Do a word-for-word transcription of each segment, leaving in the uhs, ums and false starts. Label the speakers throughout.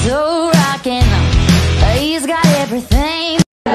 Speaker 1: so rockin'. He's got everything.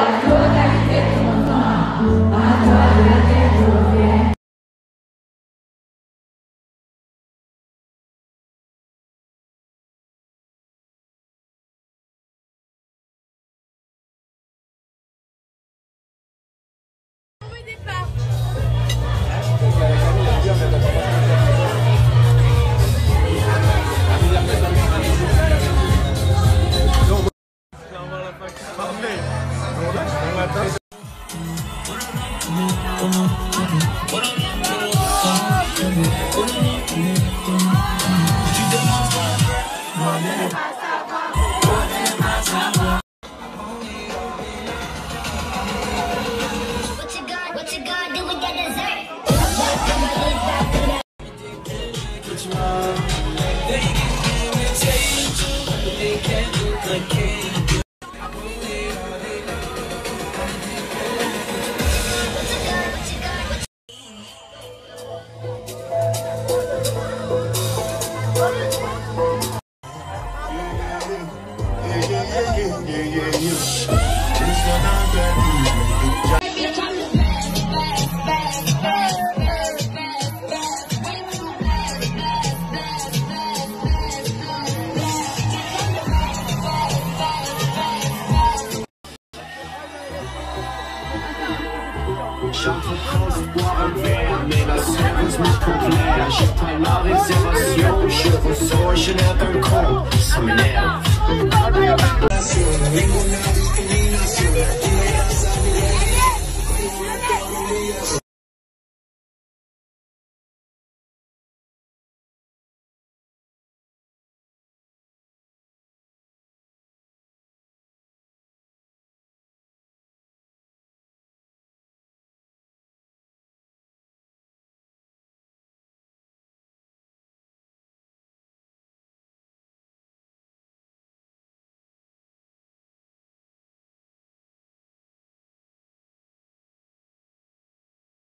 Speaker 2: J'entre quand je bois un verre, mais la service me complaît. J'ai pas la réservation, je ressors, je lève un con, ça m'énerve.